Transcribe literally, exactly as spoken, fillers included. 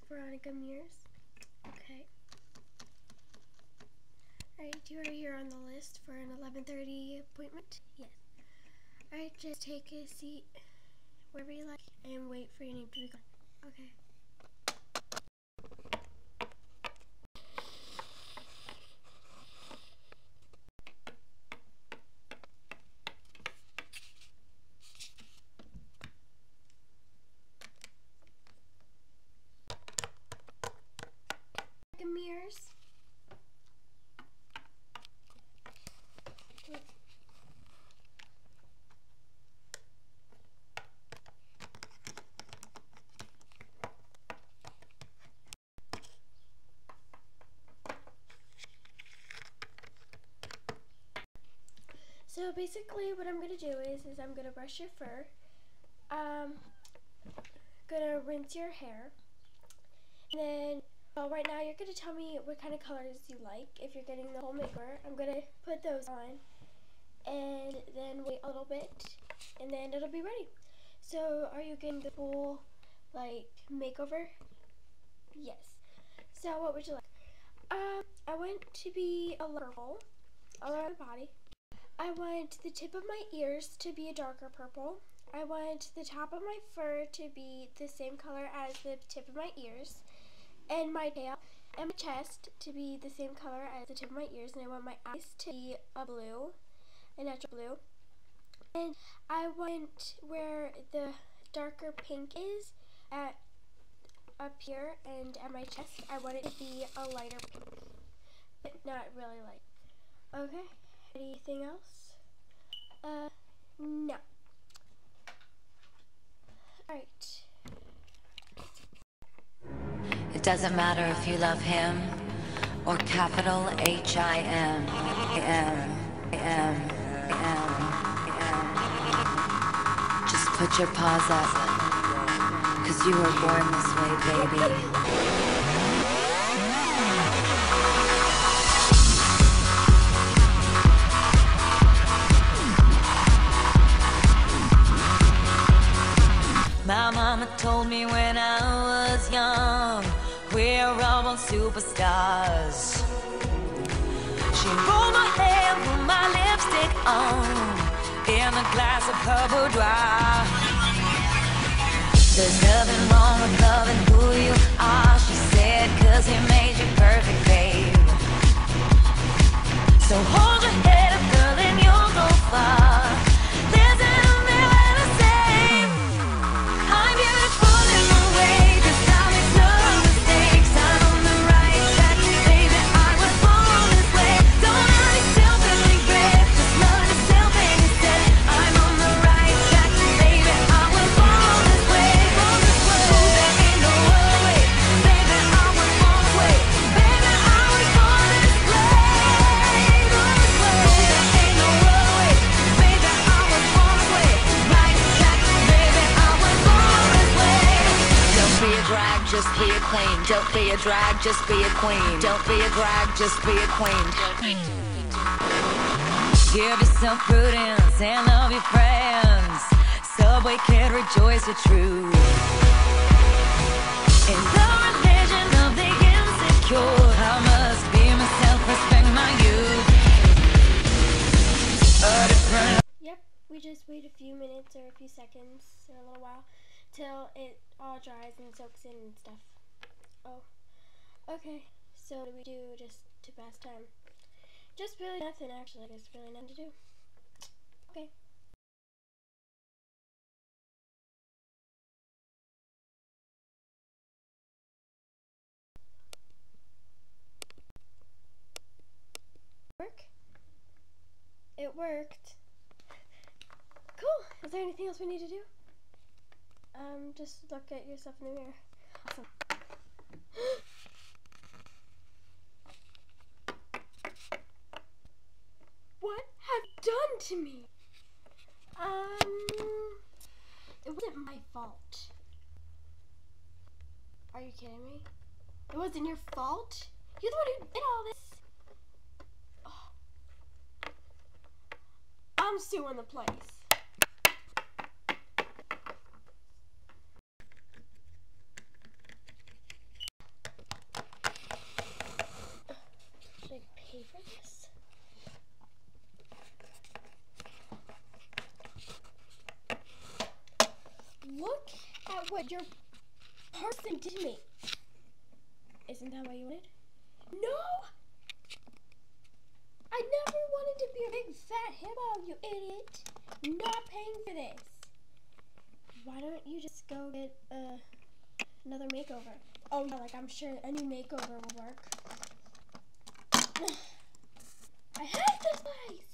Veronica Mears. Okay. Alright, you are here on the list for an eleven thirty appointment? Yes. Alright, just take a seat wherever you like and wait for your name to be called. Okay. Mears. So basically what I'm going to do is, is I'm going to brush your fur, um, going to rinse your hair, and then well, right now you're going to tell me what kind of colors you like. If you're getting the whole makeover, I'm going to put those on and then wait a little bit and then it'll be ready. So are you getting the full like makeover? Yes. So what would you like? Um, I want to be a purple all around the body. I want the tip of my ears to be a darker purple. I want the top of my fur to be the same color as the tip of my ears. And my tail and my chest to be the same color as the tip of my ears, and I want my eyes to be a blue, a natural blue. And I want where the darker pink is at up here and at my chest, I want it to be a lighter pink, but not really light. Okay, anything else? Uh, no. Alright. It doesn't matter if you love him or capital H I M, M, M, M, M. Just put your paws up, 'cause you were born this way, baby. My mama told me when I was young, we're all born superstars. She rolled my hair, put my lipstick on, in a glass of her boudoir. There's nothing wrong with loving who you are, she said, 'cause he made you perfect, babe. So hold your head up, girl, and you'll go far. There's an just be a queen. Don't be a drag, just be a queen. Don't be a drag, just be a queen. Give yourself prudence and love your friends. Subway kid, rejoice the truth. In the religion of the insecure, I must be myself, respect my youth. A different. Yep, we just wait a few minutes or a few seconds or a little while till it all dries and soaks in and stuff. Oh, okay, so what do we do just to pass time? Just really nothing, actually. There's really nothing to do. Okay. Work? It worked. Cool. Is there anything else we need to do? Um, just look at yourself in the mirror. Awesome. What have you done to me? Um, it wasn't my fault. Are you kidding me? It wasn't your fault? You're the one who did all this. Oh. I'm suing the place. pay for this? Look at what your person did to me. Isn't that what you wanted? No! I never wanted to be a big fat hippo, you idiot. Not paying for this. Why don't you just go get uh, another makeover? Oh yeah, like I'm sure a new makeover will work. I hate this place!